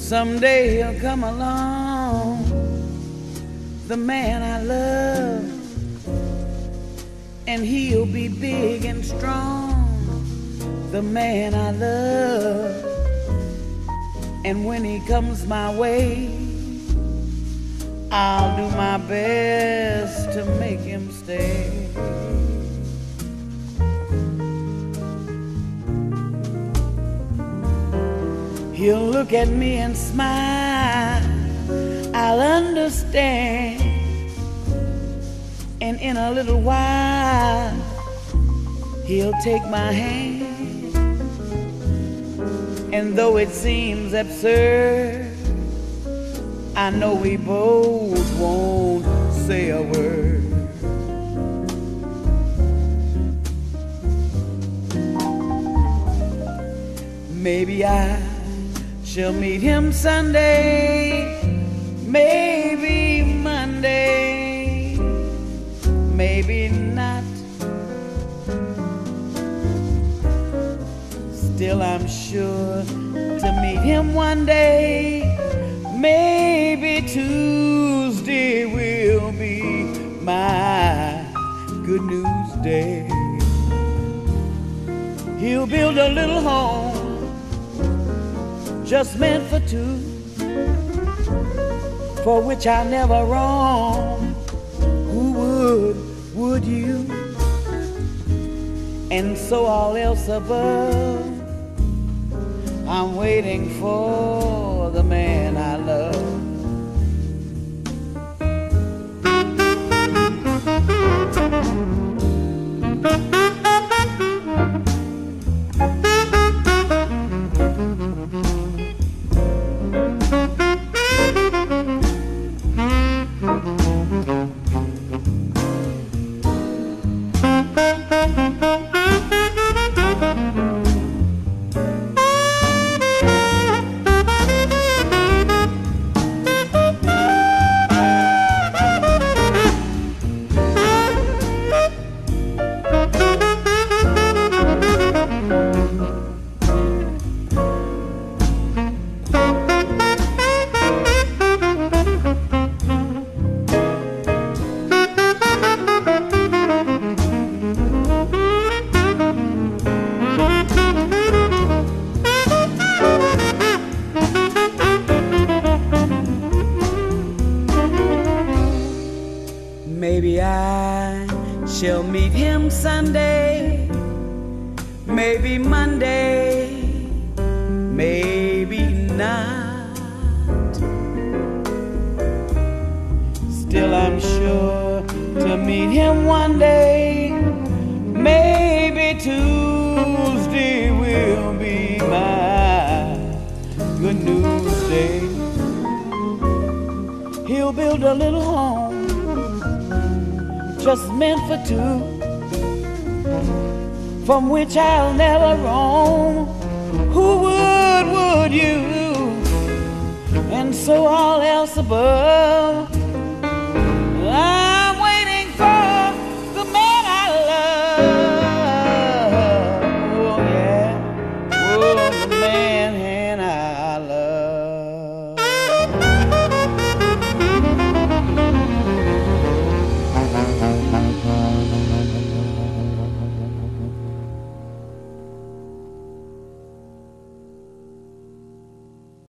Someday he'll come along, the man I love, and he'll be big and strong, the man I love. And when he comes my way, I'll do my best to make him stay. He'll look at me and smile, I'll understand. And in a little while, he'll take my hand. And though it seems absurd, I know we both won't say a word. Maybe I shall meet him Sunday, maybe Monday, maybe not. Still I'm sure to meet him one day. Maybe Tuesday will be my good news day. He'll build a little home just meant for two, for which I never roam. Who would you? And so all else above, I'm waiting for the man I love. Maybe I shall meet him Sunday, maybe Monday, maybe not. Still I'm sure to meet him one day. Maybe Tuesday will be my good news day. He'll build a little home just meant for two, from which I'll never roam. Who would you? And so all else above,